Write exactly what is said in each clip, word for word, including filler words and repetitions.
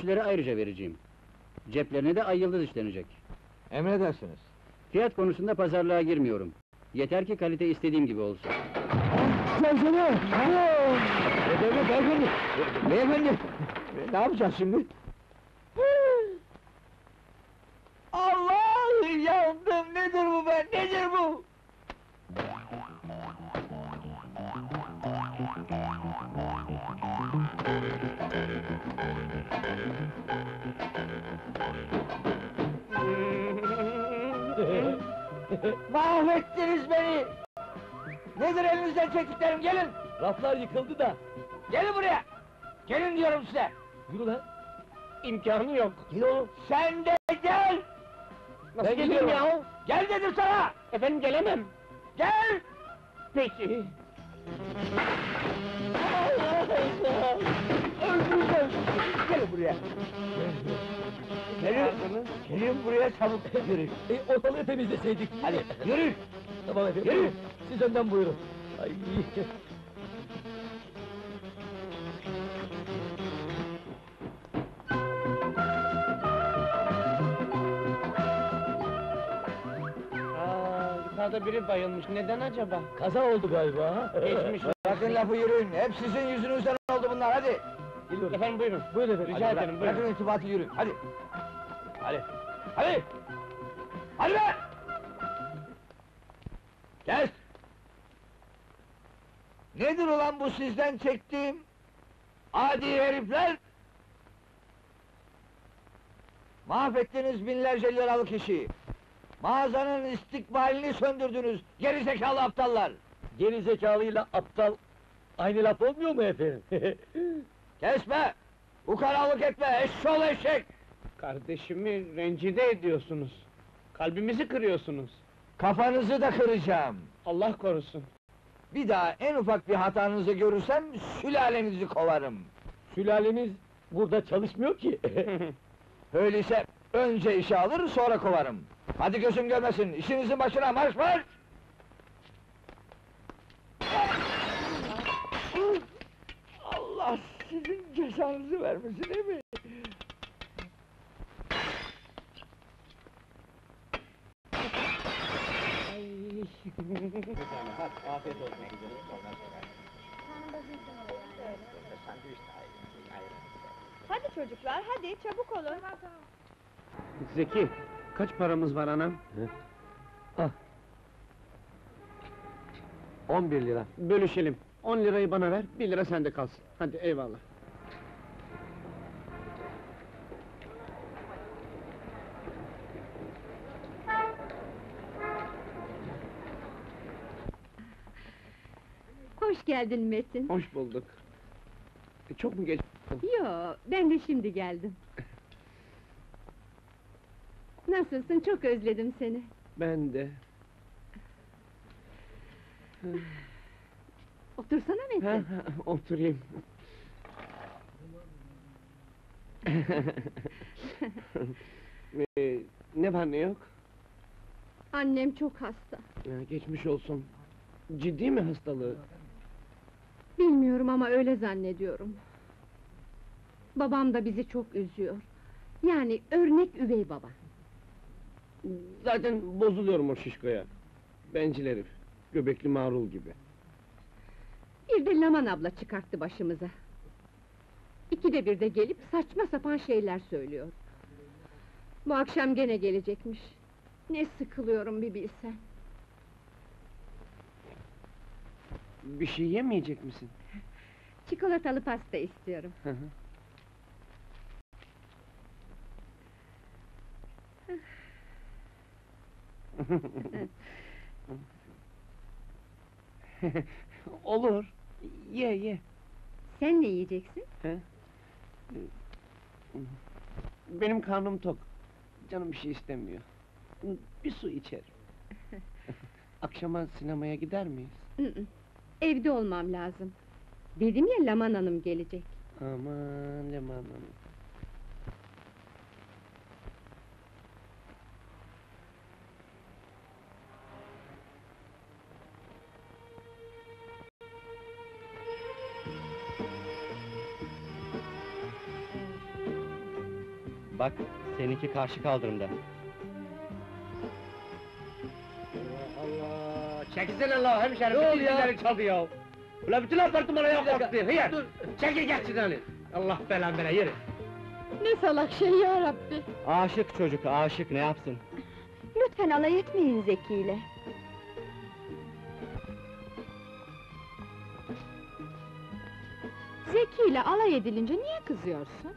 ölçüleri ayrıca vereceğim. Ceplerine de ay yıldız işlenecek. Emredersiniz. Fiyat konusunda pazarlığa girmiyorum. Yeter ki kalite istediğim gibi olsun. Gelsene! Beyefendi, beyefendi! Beyefendi! Ne yapacağız şimdi? Allah! Yandım! Nedir bu be? Nedir bu? Mahvettiniz beni! Nedir elinizden çektiklerim, gelin! Raflar yıkıldı da. Gelin buraya! Gelin diyorum size! Yürü lan. İmkanı yok. Gel oğlum. Sen de gel! Nasıl Ben geleyim gidiyorum. ya? Gel dedim sana! Efendim gelemem. Gel! Peki. Öldüreceğim! Gelin buraya! Gelin! Gelin buraya çabuk! Yürü! E, ortalığı temizleseydik. Hadi yürü! Tamam efendim. Yürü! Siz önden buyurun. Ay. Aa, yukarıda biri bayılmış. Neden acaba? Kaza oldu galiba. Geçmiş. Bırakın lafı yürüyün! Hep sizin yüzünüzden oldu bunlar, hadi! Geliyorum. Efendim buyurun. Buyurun efendim. Rica Hadi ederim, bırak- buyurun. Bırakın irtibatı, yürü, hadi! Hadi! Hadi! Hadi be! Kes! Nedir ulan bu sizden çektiğim? Adi herifler! Mahvettiniz binlerce liralık işi! Mağazanın istikbalini söndürdünüz, geri zekalı aptallar! Geri zekalıyla aptal aynı laf olmuyor mu efendim? Kesme! Ukalalık etme, eşşoğlu eşek! Kardeşimi rencide ediyorsunuz. Kalbimizi kırıyorsunuz. Kafanızı da kıracağım! Allah korusun. Bir daha en ufak bir hatanızı görürsem, sülalenizi kovarım! Sülaleniz burada çalışmıyor ki. Öyleyse önce işe alır, sonra kovarım! Hadi gözüm görmesin, işinizin başına marş marş! Allah sizin cezanızı vermesin, değil mi? Afiyet olsun. Hadi çocuklar, hadi çabuk olun. Zeki, kaç paramız var anam? Ah. On bir lira. Bölüşelim. On lirayı bana ver, bir lira sende kalsın. Hadi eyvallah. Hoş geldin Metin. Hoş bulduk. E, çok mu geç? Yo, ben de şimdi geldim. Nasılsın? Çok özledim seni. Ben de. Otursana Metin. Ha, ha, oturayım. Ee, ne var ne yok? Annem çok hasta. Ya, geçmiş olsun. Ciddi mi hastalığı? Bilmiyorum ama öyle zannediyorum. Babam da bizi çok üzüyor. Yani örnek üvey baba. Zaten bozuluyorum o şişkoya. Bencil herif. Göbekli marul gibi. Bir de Laman abla çıkarttı başımıza. İkide bir de gelip saçma sapan şeyler söylüyor. Bu akşam gene gelecekmiş. Ne sıkılıyorum bir bilsen. Bir şey yemeyecek misin? Çikolatalı pasta istiyorum. Hı hı. Olur. Ye ye. Sen ne yiyeceksin? He? Benim karnım tok. Canım bir şey istemiyor. Bir su içerim. Akşama sinemaya gider miyiz? Hı hı. Evde olmam lazım. Dedim ya Laman Hanım gelecek. Aman Leman Hanım. Bak, seninki karşı kaldırımda. Allah! Çekilsene la hemşerim, Ne bütün oluyor? zilleri çaldı ya! Ulan bütün apartmana Bir yok dakika, kalktı, hıyar! dur. Çekil geç şuradan! Allah belanı vere, yürü! Ne salak şey ya Rabbi! Aşık çocuk, aşık ne yapsın? Lütfen alay etmeyin Zeki ile. Zeki ile alay edilince niye kızıyorsun?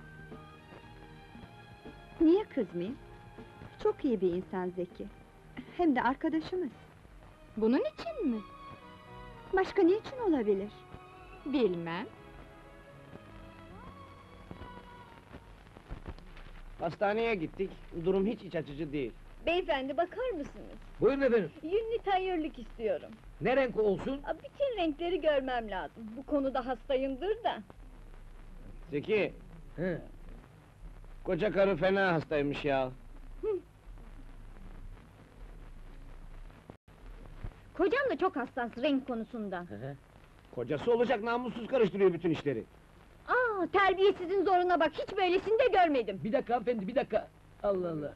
Niye kızmayayım? Çok iyi bir insan Zeki. Hem de arkadaşımız. Bunun için mi? Başka niçin olabilir? Bilmem. Hastaneye gittik, durum hiç iç açıcı değil. Beyefendi bakar mısınız? Buyurun efendim. Yünlü tanyörlük istiyorum. Ne renk olsun? Aa, bütün renkleri görmem lazım. Bu konuda hastayımdır da. Zeki, He. koca karı fena hastaymış ya. Kocam da çok hassas renk konusunda. Kocası olacak namussuz karıştırıyor bütün işleri. Aa, terbiyesizin zoruna bak, hiç böylesini de görmedim. Bir dakika hanımefendi, bir dakika! Allah Allah!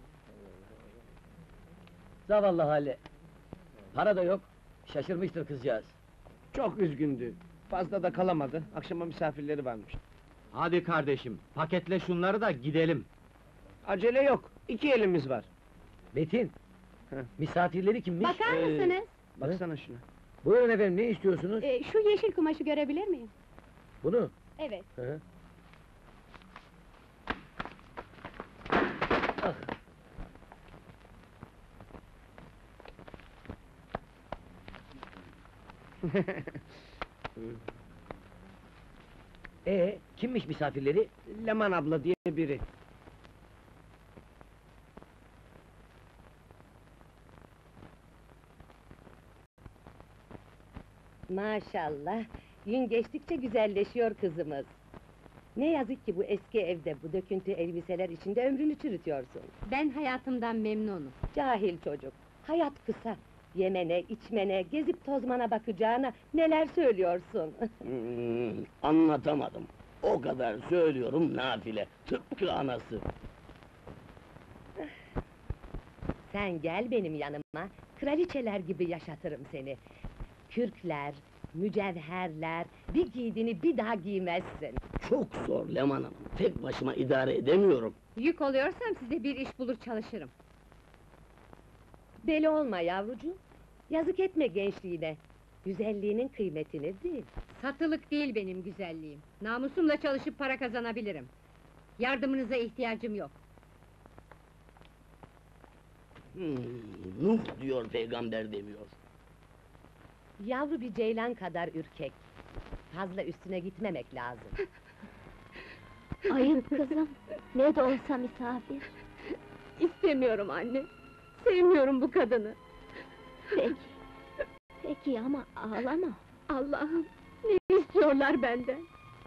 Zavallı hali! Para da yok, şaşırmıştır kızcağız. Çok üzgündü. Fazla da kalamadı, akşama misafirleri varmış. Hadi kardeşim, paketle şunları da gidelim. Acele yok, iki elimiz var. Metin. Heh. Misafirleri kimmiş? Bakar Ee, mısınız? Baksana şuna. Buyurun efendim, ne istiyorsunuz? Ee, şu yeşil kumaşı görebilir miyim? Bunu. Evet. Hı hı. Ee, kimmiş misafirleri? Leman abla diye biri. Maşallah, gün geçtikçe güzelleşiyor kızımız. Ne yazık ki bu eski evde, bu döküntü elbiseler içinde ömrünü çürütüyorsun. Ben hayatımdan memnunum. Cahil çocuk, hayat kısa. Yemene, içmene, gezip tozmana bakacağına neler söylüyorsun? Hmm, anlatamadım. O kadar söylüyorum nafile, tıpkı anası. Sen gel benim yanıma, kraliçeler gibi yaşatırım seni. Kürkler, mücevherler, bir giydiğini bir daha giymezsin. Çok zor Leman Hanım, tek başıma idare edemiyorum. Yük oluyorsam size bir iş bulur çalışırım. Deli olma yavrucuğum, yazık etme gençliğine. Güzelliğinin kıymetini bil. Satılık değil benim güzelliğim. Namusumla çalışıp para kazanabilirim. Yardımınıza ihtiyacım yok. Hmm, Nuh diyor peygamber demiyor. Yavru bir ceylan kadar ürkek. Fazla üstüne gitmemek lazım. Ayıp kızım, ne de olsa misafir. İstemiyorum anne. Sevmiyorum bu kadını. Peki, peki ama ağlama. Allah'ım, ne istiyorlar benden?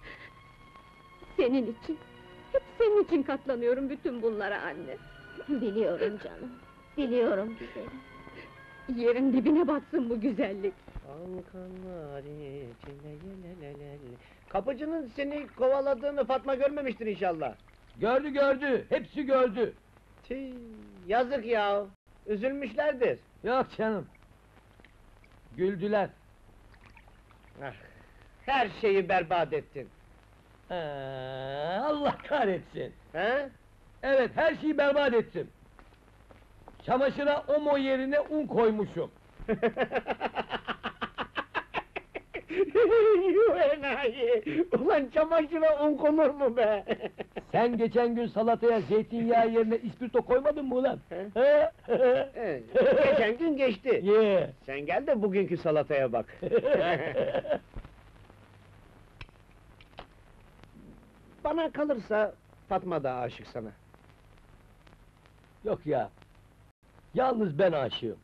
Senin için, hep senin için katlanıyorum bütün bunlara anne. Biliyorum canım, biliyorum güzelim. Yerin dibine batsın bu güzellik. Halkanlar içinde yelelelele. Kapıcının seni kovaladığını Fatma görmemiştir inşallah. Gördü gördü, hepsi gördü. Tüh, yazık ya, üzülmüşlerdir. Yok canım. Güldüler. Ah, her şeyi berbat ettin. Ee, Allah kahretsin. He? Evet, her şeyi berbat ettim. Çamaşıra omo yerine un koymuşum. Yuh enayi! Ulan çamaşıra un konur mu be? Sen geçen gün salataya zeytinyağı yerine ispirto koymadın mı ulan? He? He? He, geçen gün geçti. Ye! Sen gel de bugünkü salataya bak. Bana kalırsa Fatma da aşık sana. Yok ya. Yalnız ben aşığım.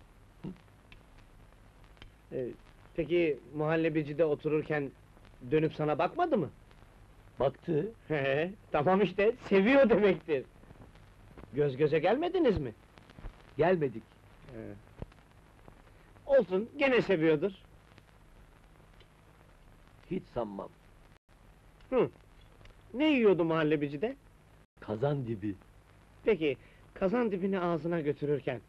Ee, peki muhallebicide otururken dönüp sana bakmadı mı? Baktı. He, tamam işte, seviyor demektir. Göz göze gelmediniz mi? Gelmedik. He. Olsun, gene seviyordur. Hiç sanmam. Hı. Ne yiyordu muhallebicide? Kazan dibi. Peki, kazan dibini ağzına götürürken...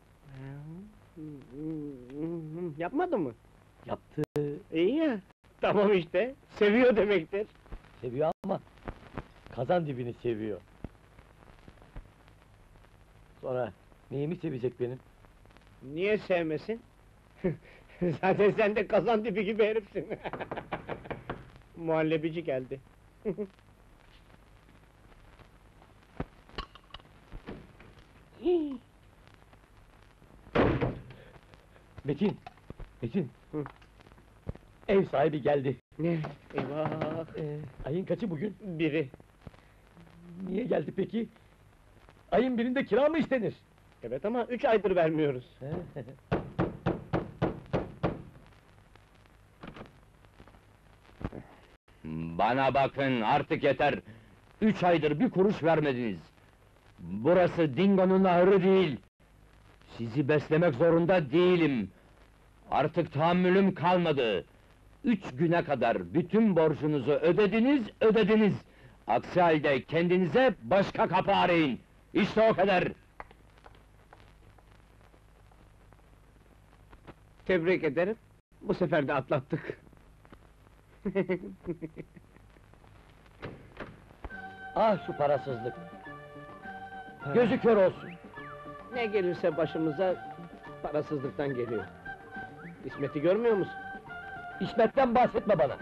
Yapmadı mı? Yaptı. İyi ya, tamam işte, seviyor demektir. Seviyor ama kazan dibini seviyor. Sonra neyimi sevecek benim? Niye sevmesin? Zaten sen de kazan dibi gibi herifsin. Muhallebici geldi. Metin! Metin! Hı. Ev sahibi geldi. Ne? Eyvah! Ee, ayın kaçı bugün? Biri. Niye geldi peki? Ayın birinde kira mı istenir? Evet ama üç aydır vermiyoruz. Bana bakın, artık yeter! Üç aydır bir kuruş vermediniz! Burası Dingo'nun ahırı değil! Sizi beslemek zorunda değilim! Artık tahammülüm kalmadı! Üç güne kadar bütün borcunuzu ödediniz, ödediniz! Aksi halde kendinize başka kapı arayın! İşte o kadar! Tebrik ederim. Bu sefer de atlattık. Ah şu parasızlık! Gözü kör olsun! Ne gelirse başımıza parasızlıktan geliyor. İsmet'i görmüyor musun? İsmet'ten bahsetme bana!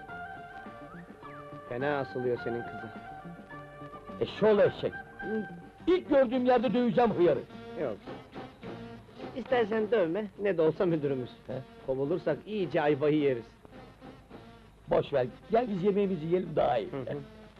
Fena asılıyor senin kızı. Eşşoğlu eşek! İlk gördüğüm yerde döveceğim hıyarı! Yok. İstersen dövme, ne de olsa müdürümüz. He? Kovulursak iyice ayvayı yeriz. Boş ver, gel biz yemeğimizi yiyelim daha iyi. Hı hı.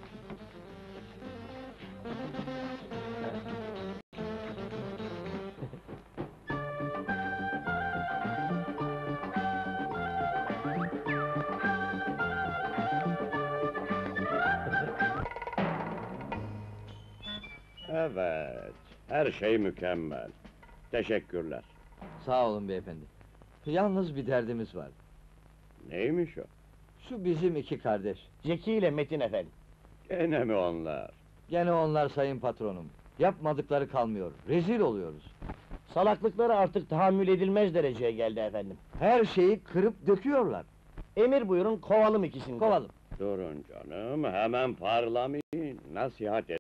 Evet, her şey mükemmel. Teşekkürler. Sağ olun beyefendi. Yalnız bir derdimiz var. Neymiş o? Şu bizim iki kardeş. Zeki ile Metin efendi. Gene mi onlar? Gene onlar sayın patronum. Yapmadıkları kalmıyor. Rezil oluyoruz. Salaklıkları artık tahammül edilmez dereceye geldi efendim. Her şeyi kırıp döküyorlar. Emir buyurun, kovalım ikisini. Kovalım. Durun canım, hemen parlamayın. Nasihat